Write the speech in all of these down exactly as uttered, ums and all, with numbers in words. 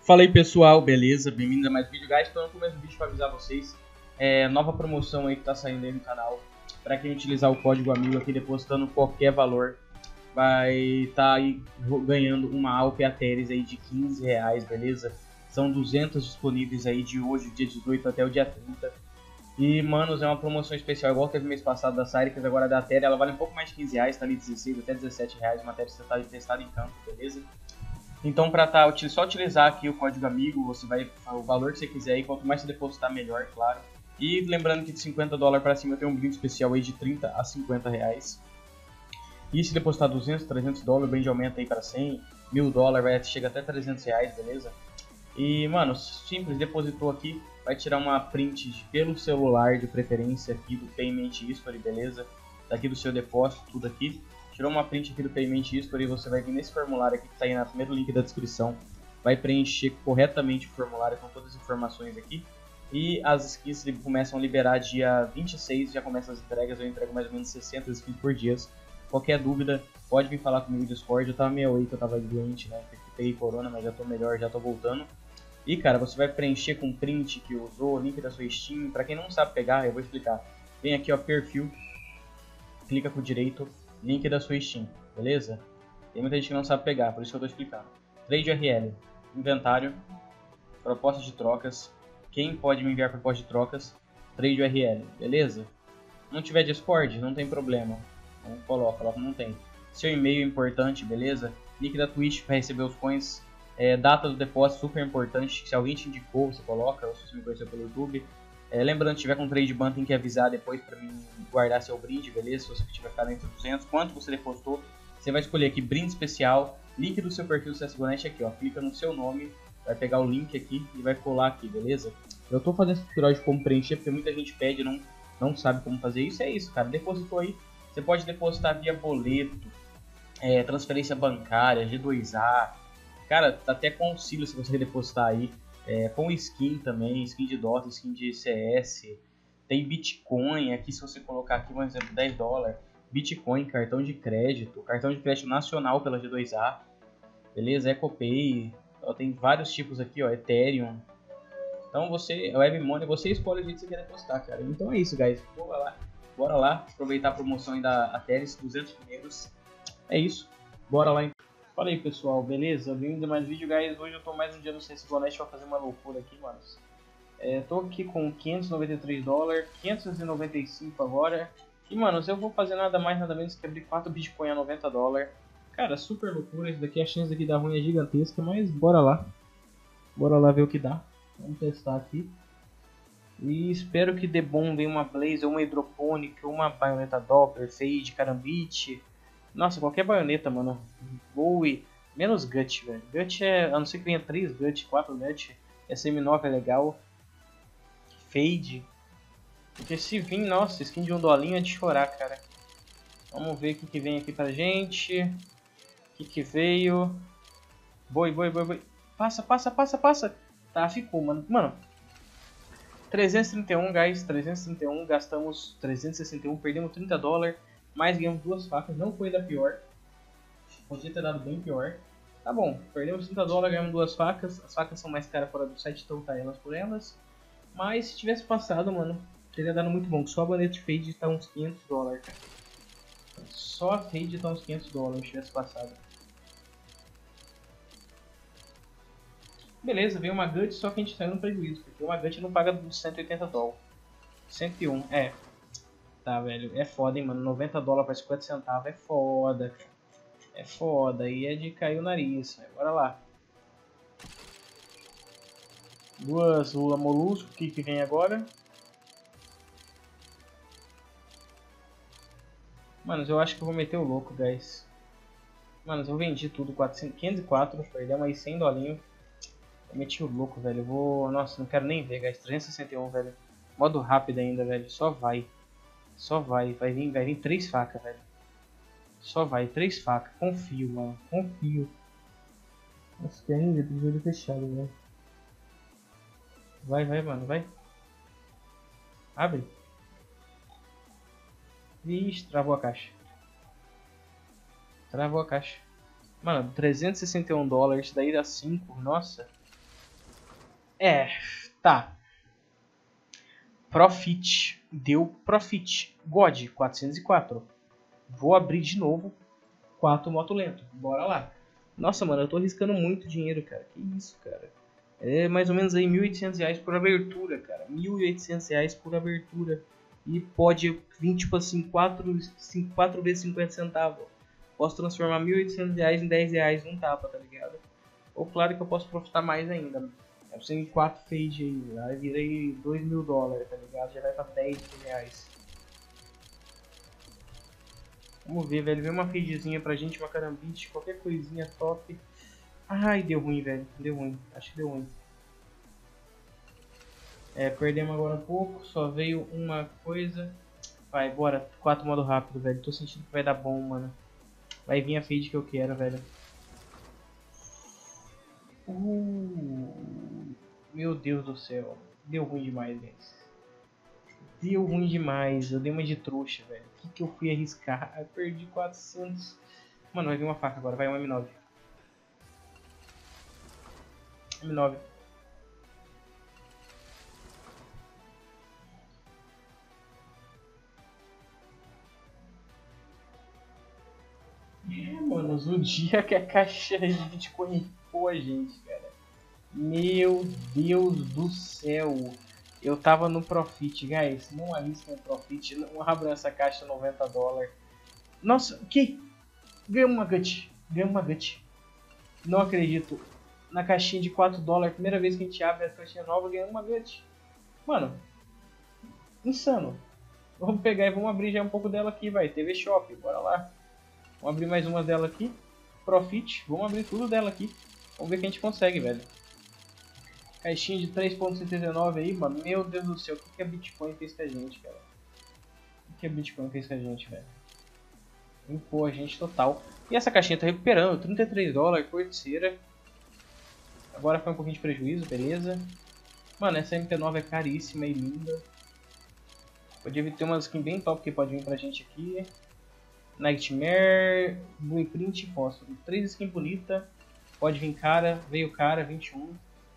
Fala aí pessoal, beleza? Bem-vindos a mais um vídeo, guys. Estou no começo do vídeo para avisar vocês é, nova promoção aí que tá saindo aí no canal. Para quem utilizar o código amigo aqui depositando qualquer valor, vai estar tá aí ganhando uma Alp Ateres aí de quinze reais, beleza? São duzentos disponíveis aí de hoje, dia dezoito até o dia trinta. E, manos, é uma promoção especial, igual teve mês passado da Cyrix, agora da Ateria. Ela vale um pouco mais de quinze reais, tá ali dezesseis até dezessete reais, uma Ateria testada em campo, beleza? Então, para tá, só utilizar aqui o código amigo, você vai o valor que você quiser e quanto mais você depositar, melhor, claro. E lembrando que de cinquenta dólares para cima tem um brinde especial aí de trinta a cinquenta reais. E se depositar duzentos, trezentos dólares, o brinde aumenta aí para cem, mil dólares, vai, chega até trezentos reais, beleza? E, mano, simples, depositou aqui, vai tirar uma print pelo celular de preferência aqui do Payment History, beleza? Daqui do seu depósito, tudo aqui. Tirou uma print aqui do Payment History e você vai vir nesse formulário aqui que está aí no primeiro link da descrição. Vai preencher corretamente o formulário com todas as informações aqui. E as skins começam a liberar dia vinte e seis, já começam as entregas. Eu entrego mais ou menos sessenta skins por dia. Qualquer dúvida, pode vir falar comigo no Discord. Eu tava meio aí que eu tava doente, né? Peguei corona, mas já tô melhor, já tô voltando. E cara, você vai preencher com print que usou, link da sua Steam. Pra quem não sabe pegar, eu vou explicar. Vem aqui, ó, perfil. Clica com o direito. Link da sua Steam, beleza? Tem muita gente que não sabe pegar, por isso que eu tô explicando. Trade U R L, inventário, proposta de trocas, quem pode me enviar proposta de trocas, Trade U R L, beleza? Não tiver Discord, não tem problema, não coloca, coloca, não tem. Seu e-mail é importante, beleza? Link da Twitch para receber os coins, é, data do depósito, super importante, se alguém te indicou, você coloca, ou se você me conheceu pelo YouTube. É, lembrando, se tiver com trade ban, tem que avisar depois para mim guardar seu brinde, beleza? Se você tiver ficado entre duzentos, quanto você depositou, você vai escolher aqui brinde especial, link do seu perfil do C S G O Net aqui, ó. Clica no seu nome, vai pegar o link aqui e vai colar aqui, beleza? Eu tô fazendo esse tutorial de como preencher porque muita gente pede e não, não sabe como fazer isso. É isso, cara. Depositou aí, você pode depositar via boleto, é, transferência bancária, G dois A, cara, até com auxílio se você depositar aí. É, com skin também, skin de Dota, skin de C S, tem Bitcoin, aqui se você colocar aqui um exemplo, dez dólares, Bitcoin, cartão de crédito, cartão de crédito nacional pela G dois A, beleza, EcoPay, ó, tem vários tipos aqui, ó, Ethereum, então você, WebMoney, você escolhe o jeito que você quer depositar, cara, então é isso, guys, bora lá, bora lá, aproveitar a promoção aí da Ateres, duzentos primeiros, é isso, bora lá então. Fala aí pessoal, beleza? Bem-vindo a mais um vídeo, guys. Hoje eu tô mais um dia no C S G O Net pra fazer uma loucura aqui, mano. É, tô aqui com quinhentos e noventa e três dólares, quinhentos e noventa e cinco agora. E, mano, eu vou fazer nada mais, nada menos que abrir quatro Bitcoin a noventa dólares. Cara, super loucura isso daqui. A chance daqui dar ruim é gigantesca, mas bora lá. Bora lá ver o que dá. Vamos testar aqui. E espero que dê bom, venha uma Blaze, uma Hydroponic, uma baioneta Doppler, Fade, Karambit. Nossa, qualquer baioneta, mano. Bowie. Menos Gut, velho. Gut é... A não ser que venha três Gut, quatro Gut. Essa M nove é legal. Fade. Porque se vir, nossa, skin de um dolinho é de chorar, cara. Vamos ver o que, que vem aqui pra gente. O que, que veio. Boi, boi, boi, boi. Passa, passa, passa, passa. Tá, ficou, mano. Mano. trezentos e trinta e um, guys. trezentos e trinta e um. Gastamos trezentos e sessenta e um. Perdemos trinta dólares. Mas ganhamos duas facas, não foi da pior. Podia ter dado bem pior. Tá bom, perdemos trinta dólares, ganhamos duas facas. As facas são mais caras fora do site, então tá elas por elas. Mas se tivesse passado, mano, teria dado muito bom. Só a baneta de Fade tá uns quinhentos dólares. Só a Fade tá uns quinhentos dólares se tivesse passado. Beleza, veio uma Gut, só que a gente saiu no prejuízo. Porque uma Gut não paga cento e oitenta dólares. cento e um, é. Tá, velho, é foda, hein, mano, noventa dólares para cinquenta centavos é foda, é foda, e é de cair o nariz, bora lá. Duas Lula Molusco, o que que vem agora? Mano, eu acho que eu vou meter o louco, guys. Mano, eu vendi tudo, quatrocentos, quinhentos e quatro, perdemos aí cem dolinho. Eu meti o louco, velho, eu vou, nossa, não quero nem ver, guys, trezentos e sessenta e um, velho. Modo rápido ainda, velho, só vai. Só vai, vai vir, vai vir três facas, velho. Só vai, três facas. Confio, mano. Confio. Nossa, que ainda do joelho fechado, velho. Vai, vai, mano, vai. Abre. Vixe, travou a caixa. Travou a caixa. Mano, trezentos e sessenta e um dólares, daí dá cinco, nossa. É, tá. Profit. Deu profit. God, quatrocentos e quatro. Vou abrir de novo. quatro moto lento. Bora lá. Nossa, mano, eu tô arriscando muito dinheiro, cara. Que isso, cara. É mais ou menos aí mil e oitocentos reais por abertura, cara. mil e oitocentos reais por abertura. E pode vir, tipo assim, quatro vezes cinquenta centavos. Posso transformar mil e oitocentos reais em dez reais num tapa, tá ligado? Ou claro que eu posso profitar mais ainda. Eu tenho quatro fade aí. Aí virei dois mil dólares, tá ligado? Já vai pra dez mil reais. Vamos ver, velho. Vê uma fadezinha pra gente, uma carambite, qualquer coisinha top. Ai, deu ruim, velho. Deu ruim. Acho que deu ruim. É, perdemos agora um pouco. Só veio uma coisa. Vai, bora. quatro modo rápido, velho. Tô sentindo que vai dar bom, mano. Vai vir a fade que eu quero, velho. Uh, meu Deus do céu. Deu ruim demais, velho. Deu ruim demais. Eu dei uma de trouxa, velho. O que, que eu fui arriscar? Eu perdi quatrocentos. Mano, vai vir uma faca agora. Vai, um M nove. M nove. É, mano, o dia que a caixa de Bitcoin ripou a gente, cara. Meu Deus do céu. Eu tava no Profit, guys. Não arrisca no Profit. Não abra essa caixa noventa dólares. Nossa, que? Ganhamos uma gut. Ganhamos uma gut. Não acredito. Na caixinha de quatro dólares, primeira vez que a gente abre essa caixinha nova, ganhamos uma gut. Mano, insano. Vamos pegar e vamos abrir já um pouco dela aqui, vai. T V Shop, bora lá. Vamos abrir mais uma dela aqui. Profit, vamos abrir tudo dela aqui. Vamos ver o que a gente consegue, velho. Caixinha de três ponto setenta e nove aí, mano. Meu Deus do céu, o que, que a Bitcoin fez com a gente, cara? O que, que a Bitcoin fez com a gente, velho? Limpou a gente total. E essa caixinha tá recuperando, trinta e três dólares por terceira. Agora foi um pouquinho de prejuízo, beleza. Mano, essa M P nove é caríssima e linda. Podia ter uma skin bem top que pode vir pra gente aqui. Nightmare, Blueprint e Fósforo. Três skins bonitas. Pode vir cara, veio cara, vinte e um.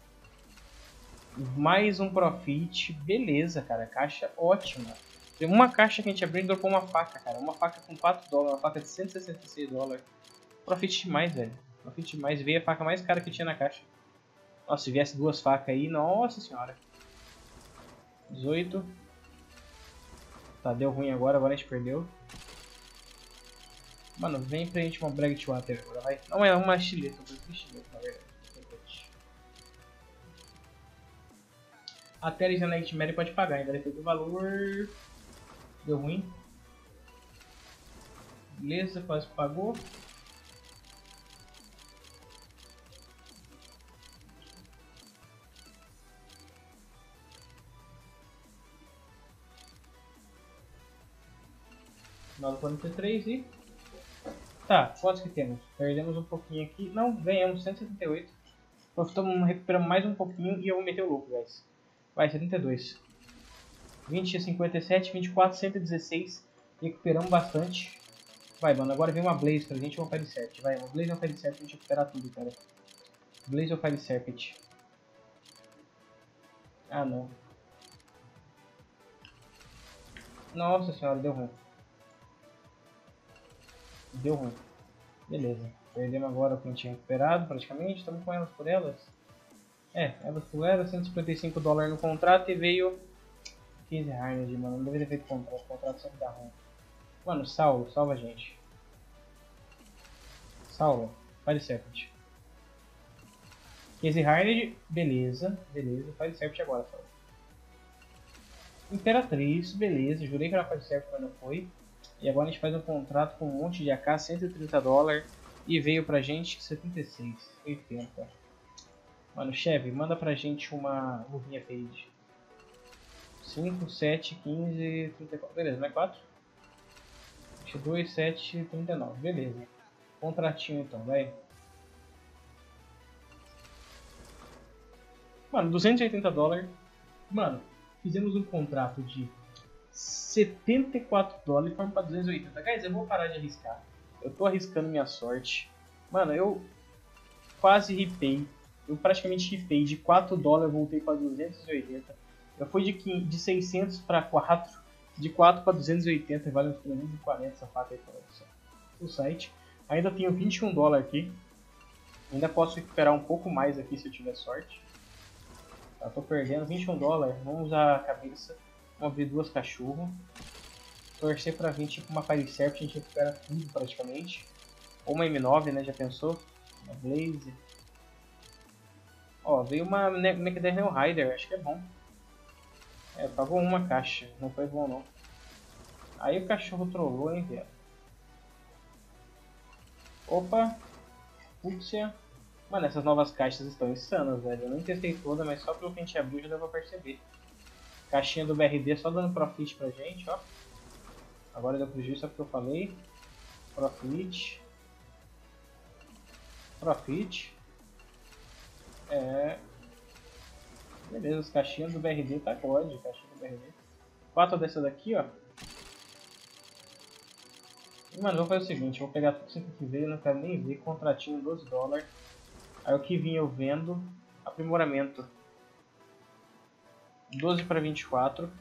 Mais um Profit. Beleza, cara. Caixa ótima. Tem uma caixa que a gente abriu e dropou uma faca, cara. Uma faca com quatro dólares, uma faca de cento e sessenta e seis dólares. Profit demais, velho. Profit demais. Veio a faca mais cara que tinha na caixa. Nossa, se viesse duas facas aí, nossa senhora. dezoito. Tá, deu ruim agora, agora a gente perdeu. Mano, vem pra gente uma Bragtwater agora, vai. Não, é uma estileta, eu prefiro estileta, na verdade. A Teres e a Nightmare pode pagar, ainda depende do valor. Deu ruim. Beleza, quase pagou. nove quarenta e três e... Tá, quantos que temos? Perdemos um pouquinho aqui. Não, ganhamos cento e setenta e oito. Profitamos, recuperamos mais um pouquinho e eu vou meter o louco, guys. Vai, setenta e dois. vinte, cinquenta e sete, vinte e quatro, cento e dezesseis. Recuperamos bastante. Vai, mano, agora vem uma Blaze pra gente e uma Fire Serpent. Vai, uma Blaze e uma Fire Serpent pra gente recuperar tudo, cara. Blaze ou Fire Serpent? Ah, não. Nossa senhora, deu ruim. Deu ruim. Beleza. Perdemos agora o que a gente tinha recuperado, praticamente. Estamos com elas por elas. É, elas por elas. cento e cinquenta e cinco dólares no contrato e veio... quinze Harned, mano. Não deveria ter feito contrato. O contrato sempre dá ruim. Mano, salva. Salva a gente. Salva. Fire Serpent. quinze Harned. Beleza. Beleza. Fire Serpent agora, salva. Imperatriz. Beleza. Jurei que era Fire Serpent, mas não foi. E agora a gente faz um contrato com um monte de A K, cento e trinta dólares. E veio pra gente setenta e seis, oitenta. Mano, chefe, manda pra gente uma luvinha fade. cinco, sete, quinze, trinta e quatro. Beleza, não é quatro? vinte e dois, sete, trinta e nove. Beleza. Contratinho então, vai. Mano, duzentos e oitenta dólares. Mano, fizemos um contrato de setenta e quatro dólares e fomos pra duzentos e oitenta. Guys, eu vou parar de arriscar. Eu tô arriscando minha sorte. Mano, eu quase ripei. Eu praticamente rifei. De quatro dólares eu voltei para duzentos e oitenta. Eu fui de, quinhentos, de seiscentos para quatro. De quatro para duzentos e oitenta. Vale uns trezentos e quarenta essa faca aí para o site. Ainda tenho vinte e um dólares aqui. Ainda posso recuperar um pouco mais aqui se eu tiver sorte. Tá, tô perdendo vinte e um dólares. Vamos usar a cabeça. Vamos abrir duas cachorros. Torcer pra vir tipo uma Pariserp, a gente recupera tudo praticamente. Ou uma M nove, né? Já pensou? Uma Blaze. Ó, veio uma Mechadernal Rider, acho que é bom. É, pagou uma caixa, não foi bom não. Aí o cachorro trollou, hein, velho. Opa! Fúcsia. Mano, essas novas caixas estão insanas, velho. Eu não testei toda, mas só pelo que a gente abriu já deu pra perceber. Caixinha do B R D só dando profit pra gente, ó. Agora deu prejuízo, só porque eu falei. Profit. Profit. É. Beleza, as caixinhas do B R D tá god, caixinha do B R D. Quatro dessas daqui, ó. E, mano, vou fazer o seguinte, vou pegar tudo isso aqui que veio, não quero nem ver. Contratinho doze dólares. Aí o que vinha eu vendo. Aprimoramento. doze para vinte e quatro.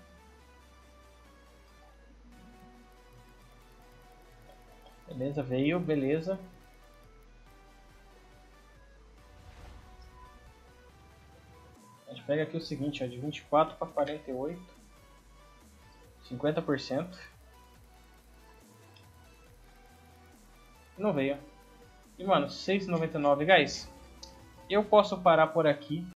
Beleza, veio, beleza. A gente pega aqui o seguinte, ó, de vinte e quatro para quarenta e oito. cinquenta por cento. Não veio. E mano, seis e noventa e nove, guys. Eu posso parar por aqui.